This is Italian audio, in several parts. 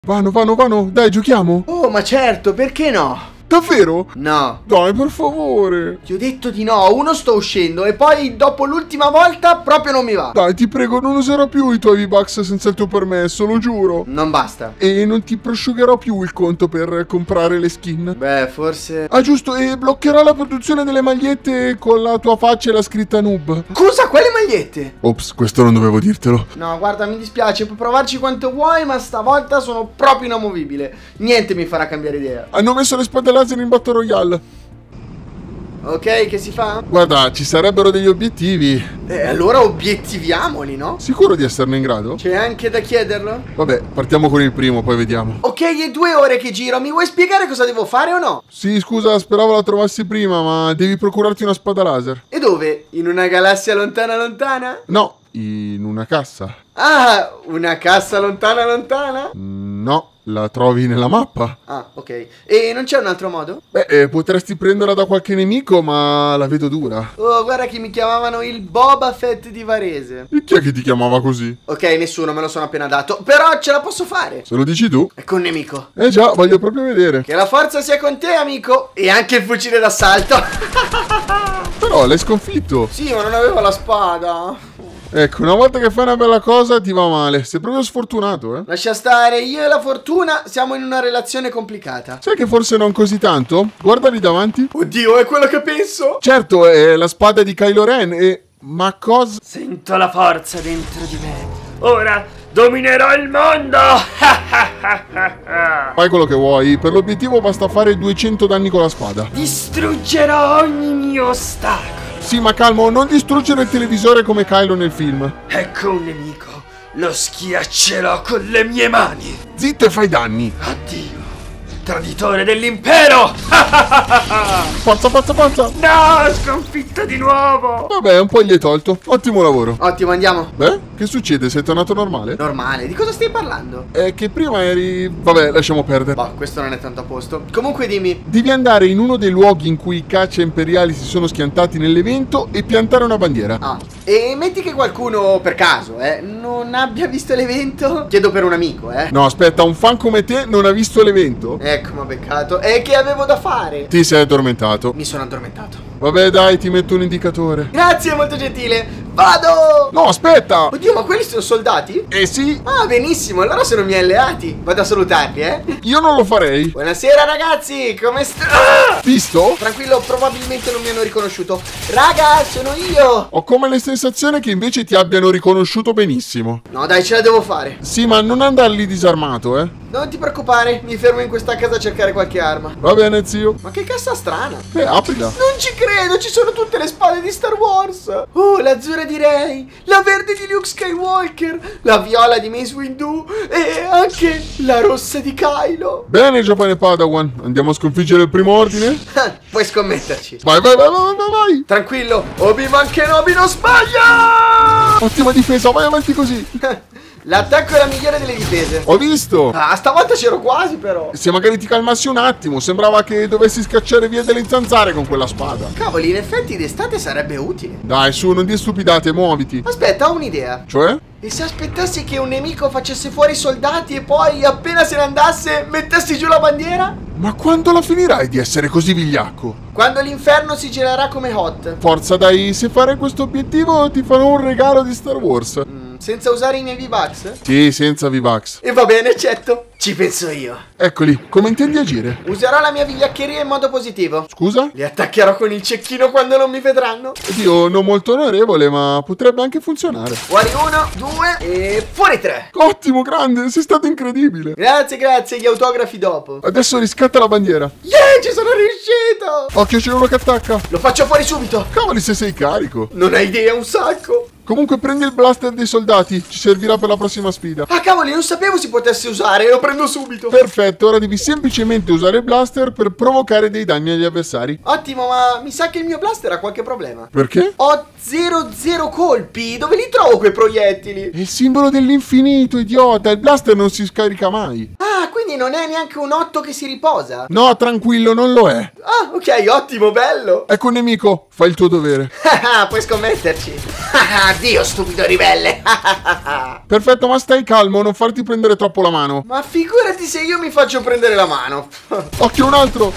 Vanno, dai, giochiamo. Oh, ma certo, perché no? Davvero? No. Dai, per favore. Ti ho detto di no, uno sto uscendo e poi dopo l'ultima volta proprio non mi va. Dai, ti prego, non userò più i tuoi V-Bucks senza il tuo permesso, lo giuro. Non basta. E non ti prosciugherò più il conto per comprare le skin. Beh, forse... Ah, giusto, e bloccherò la produzione delle magliette con la tua faccia e la scritta noob. Scusa, quelle magliette? Ops, questo non dovevo dirtelo. No, guarda, mi dispiace, puoi provarci quanto vuoi, ma stavolta sono proprio inamovibile. Niente mi farà cambiare idea. Hanno messo le spade laser in Battle Royale. Ok, che si fa? Guarda, ci sarebbero degli obiettivi. Allora obiettiviamoli, no? Sicuro di esserne in grado? C'è anche da chiederlo? Vabbè, partiamo con il primo, poi vediamo. Ok, è 2 ore che giro, mi vuoi spiegare cosa devo fare o no? Sì, scusa, speravo la trovassi prima, ma devi procurarti una spada laser. E dove? In una galassia lontana lontana? No, in una cassa. Ah, una cassa lontana lontana? No, la trovi nella mappa. Ah, ok. E non c'è un altro modo? Beh, potresti prenderla da qualche nemico, ma la vedo dura. Oh, guarda che mi chiamavano il Boba Fett di Varese. E chi è che ti chiamava così? Ok, nessuno, me lo sono appena dato. Però ce la posso fare. Se lo dici tu? Ecco un nemico. Già, voglio proprio vedere. Che la forza sia con te, amico. E anche il fucile d'assalto. Però l'hai sconfitto. Sì, ma non avevo la spada. Ecco, una volta che fai una bella cosa ti va male. Sei proprio sfortunato, eh? Lascia stare, io e la fortuna siamo in una relazione complicata. Sai che forse non così tanto? Guarda lì davanti. Oddio, è quello che penso? Certo, è la spada di Kylo Ren e... Ma cosa? Sento la forza dentro di me. Ora dominerò il mondo. Fai quello che vuoi. Per l'obiettivo basta fare 200 danni con la spada. Distruggerò ogni mio ostacolo. Sì, ma calmo, non distruggere il televisore come Kylo nel film. Ecco un nemico. Lo schiaccerò con le mie mani. Zitto e fai danni. Addio, traditore dell'impero. Forza. No, sconfitto di nuovo. Vabbè, un po' gli hai tolto. Ottimo lavoro. Ottimo, andiamo. Beh, che succede? Sei tornato normale? Normale, di cosa stai parlando? È che prima eri... Vabbè, lasciamo perdere. Boh, questo non è tanto a posto. Comunque dimmi. Devi andare in uno dei luoghi in cui i caccia imperiali si sono schiantati nell'evento e piantare una bandiera. Ah, e metti che qualcuno, per caso, non abbia visto l'evento? Chiedo per un amico, No, aspetta, un fan come te non ha visto l'evento? Ecco, ma peccato. E che avevo da fare? Ti sei addormentato. Mi sono addormentato. Vabbè, dai, ti metto un indicatore. Grazie, molto gentile. Vado! No, aspetta! Oddio, ma quelli sono soldati? Sì, Ah, benissimo, allora sono miei alleati. Vado a salutarli, io non lo farei. Buonasera, ragazzi, come sta? Visto? Tranquillo, probabilmente non mi hanno riconosciuto. Raga, sono io! Ho come la sensazione che invece ti abbiano riconosciuto benissimo. No, dai, ce la devo fare. Sì, ma non andare lì disarmato, Non ti preoccupare, mi fermo in questa casa a cercare qualche arma. Va bene, zio. Ma che cassa strana. Aprila. Non ci credo, ci sono tutte le spade di Star Wars. Oh, l'azzurra di Rey, la verde di Luke Skywalker, la viola di Mace Windu e anche la rossa di Kylo. Bene, giovane Padawan. Andiamo a sconfiggere il primo ordine? Puoi scommetterci. Vai. Tranquillo, Obi-Wan Kenobi non sbaglia! Ottima difesa, vai avanti così. L'attacco è la migliore delle difese. Ho visto. Ah, stavolta c'ero quasi però. Se magari ti calmassi un attimo, sembrava che dovessi scacciare via delle zanzare con quella spada. Cavoli, in effetti d'estate sarebbe utile. Dai, su, non dire stupidate, muoviti. Aspetta, ho un'idea. Cioè? E se aspettassi che un nemico facesse fuori i soldati e poi, appena se ne andasse, mettessi giù la bandiera? Ma quando la finirai di essere così vigliacco? Quando l'inferno si girerà come Hot. Forza, dai, se fare questo obiettivo ti farò un regalo di Star Wars. Senza usare i miei V-Bucks? Sì, senza V-Bucks. E va bene, accetto. Ci penso io. Eccoli, come intendi agire? Userò la mia vigliaccheria in modo positivo. Scusa? Li attaccherò con il cecchino quando non mi vedranno. Oddio, non molto onorevole, ma potrebbe anche funzionare. Fuori 1, 2 e fuori 3. Ottimo, grande, sei stato incredibile. Grazie, gli autografi dopo. Adesso riscatta la bandiera. Yeah, ci sono riuscito. Occhio, c'è uno che attacca. Lo faccio fuori subito. Cavoli, se sei carico. Non hai idea, un sacco. Comunque prendi il blaster dei soldati, ci servirà per la prossima sfida. Ah, cavoli, non sapevo si potesse usare, lo prendo subito. Perfetto, ora devi semplicemente usare il blaster per provocare dei danni agli avversari. Ottimo, ma mi sa che il mio blaster ha qualche problema. Perché? Ho 0 colpi, dove li trovo quei proiettili? È il simbolo dell'infinito, idiota, il blaster non si scarica mai. Ah, quindi non è neanche un 8 che si riposa? No, tranquillo, non lo è. Ah, ok, ottimo, bello. Ecco un nemico, fai il tuo dovere. Puoi scommetterci. Addio, stupido ribelle. Perfetto, ma stai calmo, non farti prendere troppo la mano. Ma figurati se io mi faccio prendere la mano. Occhio, un altro.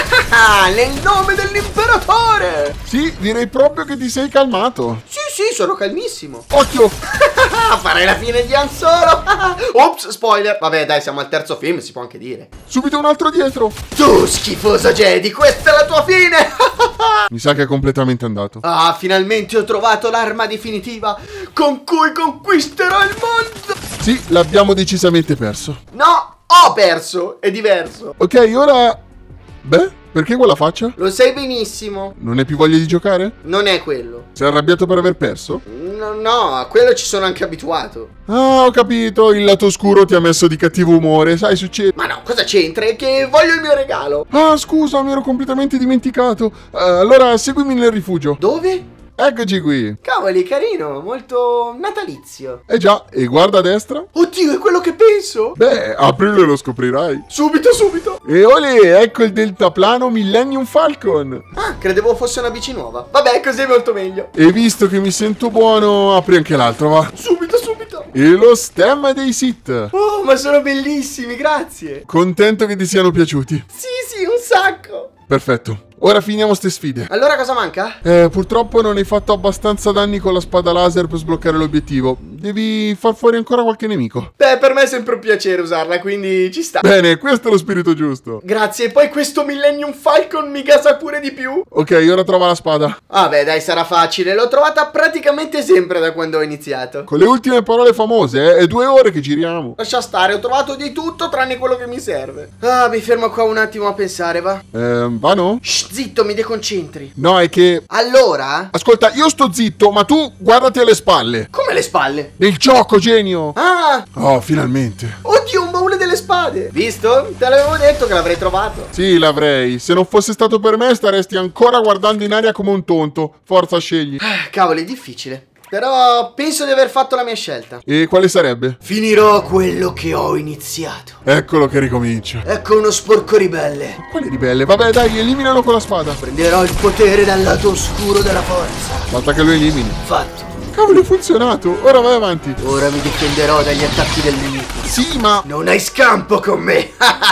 Nel nome dell'imperatore. Sì, direi proprio che ti sei calmato. Sì, sono calmissimo. Occhio. Farei la fine di Han Solo. Ops, spoiler. Vabbè, dai, siamo al terzo film, si può anche dire. Subito un altro dietro. Tu, schifoso Jedi, questa è la tua fine. Mi sa che è completamente andato. Ah, finalmente ho trovato l'arma definitiva con cui conquisterò il mondo. Sì, l'abbiamo decisamente perso. No, ho perso. È diverso. Ok, ora... Beh, perché quella faccia? Lo sai benissimo. Non hai più voglia di giocare? Non è quello. Sei arrabbiato per aver perso? No, a quello ci sono anche abituato. Ah, ho capito, il lato oscuro ti ha messo di cattivo umore, sai, succede. Ma no, cosa c'entra? È che voglio il mio regalo. Ah, scusa, mi ero completamente dimenticato. Allora, seguimi nel rifugio. Dove? Eccoci qui. Cavoli, carino, molto natalizio. Eh già, e guarda a destra. Oddio, è quello che penso. Beh, aprilo e lo scoprirai. Subito, subito. E olè, ecco il deltaplano Millennium Falcon. Ah, credevo fosse una bici nuova. Vabbè, così è molto meglio. E visto che mi sento buono, apri anche l'altro, va. Subito, subito. E lo stemma dei Sith. Oh, ma sono bellissimi, grazie. Contento che ti siano piaciuti. Sì, un sacco. Perfetto. Ora finiamo ste sfide. Allora cosa manca? Purtroppo non hai fatto abbastanza danni con la spada laser per sbloccare l'obiettivo. Devi far fuori ancora qualche nemico. Beh, per me è sempre un piacere usarla, quindi ci sta. Bene, questo è lo spirito giusto. Grazie, e poi questo Millennium Falcon mi gasa pure di più. Ok, ora trova la spada. Ah beh, dai, sarà facile. L'ho trovata praticamente sempre da quando ho iniziato. Con le ultime parole famose, è 2 ore che giriamo. Lascia stare, ho trovato di tutto tranne quello che mi serve. Ah, mi fermo qua un attimo a pensare, va? Vano? Shh, zitto, mi deconcentri. No, è che... Allora? Ascolta, io sto zitto, ma tu guardati alle spalle. Come le spalle? Nel gioco, genio. Ah! Oh, finalmente. Oddio, un baule delle spade. Visto? Te l'avevo detto che l'avrei trovato. Sì, l'avrei. Se non fosse stato per me, staresti ancora guardando in aria come un tonto. Forza, scegli. Cavolo, è difficile. Però penso di aver fatto la mia scelta. E quale sarebbe? Finirò quello che ho iniziato. Eccolo che ricomincia. Ecco uno sporco ribelle. Quale ribelle? Vabbè, dai, eliminalo con la spada. Prenderò il potere dal lato oscuro della forza. Basta che lo elimini. Fatto. Cavolo, è funzionato. Ora vai avanti. Ora mi difenderò dagli attacchi del nemico. Sì, ma... Non hai scampo con me.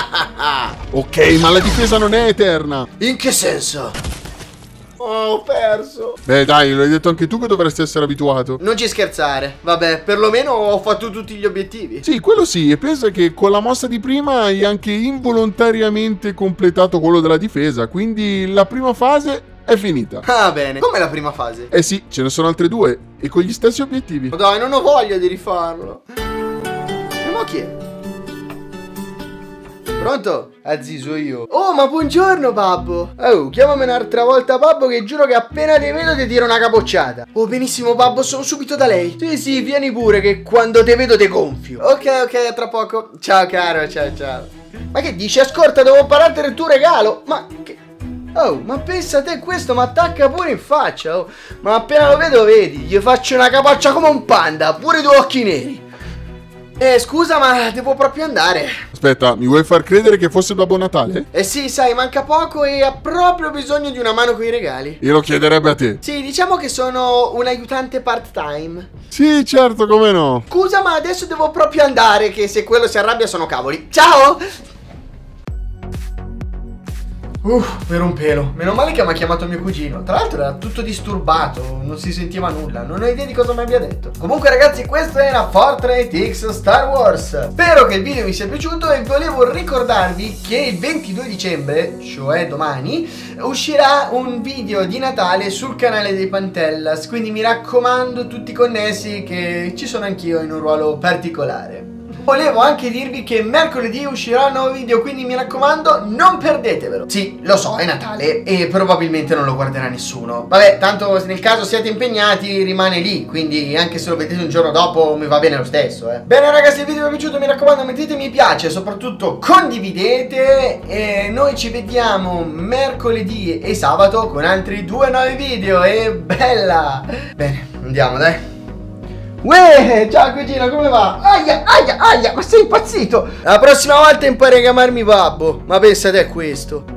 Ok, ma la difesa non è eterna. In che senso? Oh, ho perso. Beh, dai, lo hai detto anche tu che dovresti essere abituato. Non ci scherzare. Vabbè, perlomeno ho fatto tutti gli obiettivi. Sì, quello sì, e pensa che con la mossa di prima hai anche involontariamente completato quello della difesa, quindi la prima fase è finita. Ah, bene. Com'è la prima fase? Eh sì, ce ne sono altre 2, e con gli stessi obiettivi. Ma dai, non ho voglia di rifarlo. E mo' chi è? Pronto? Azziso io. Oh, ma buongiorno, babbo. Oh, chiamami un'altra volta, babbo, che giuro che appena ti vedo ti tiro una capocciata. Oh, benissimo, babbo, sono subito da lei. Sì, vieni pure, che quando te vedo te gonfio. Ok, a tra poco. Ciao, caro, ciao. Ma che dici? Ascolta, devo parlarti del tuo regalo. Ma che... Oh, ma pensa a te, questo mi attacca pure in faccia, oh. Ma appena lo vedo, vedi, gli faccio una capoccia come un panda, pure 2 occhi neri. Scusa, ma devo proprio andare. Aspetta, mi vuoi far credere che fosse Babbo Natale? Sì, sai, manca poco e ha proprio bisogno di una mano coi regali. E lo chiederebbe a te. Sì, diciamo che sono un aiutante part-time. Sì, certo, come no. Scusa, ma adesso devo proprio andare, che se quello si arrabbia sono cavoli. Ciao! Per un pelo. Meno male che mi ha chiamato mio cugino. Tra l'altro era tutto disturbato, non si sentiva nulla. Non ho idea di cosa mi abbia detto. Comunque ragazzi, questo era Fortnite X Star Wars. Spero che il video vi sia piaciuto e volevo ricordarvi che il 22 dicembre, cioè domani, uscirà un video di Natale sul canale dei Pantellas. Quindi mi raccomando, tutti connessi, che ci sono anch'io in un ruolo particolare. Volevo anche dirvi che mercoledì uscirà un nuovo video, quindi mi raccomando, non perdetevelo. Sì, lo so, è Natale e probabilmente non lo guarderà nessuno. Vabbè, tanto nel caso siate impegnati rimane lì, quindi anche se lo vedete un giorno dopo mi va bene lo stesso, Bene ragazzi, il video vi è piaciuto, mi raccomando mettete mi piace, soprattutto condividete e noi ci vediamo mercoledì e sabato con altri 2 nuovi video e bella! Bene, andiamo dai. Uè, ciao cugino, come va? Aia, ma sei impazzito? La prossima volta impari a chiamarmi babbo. Ma pensate a questo.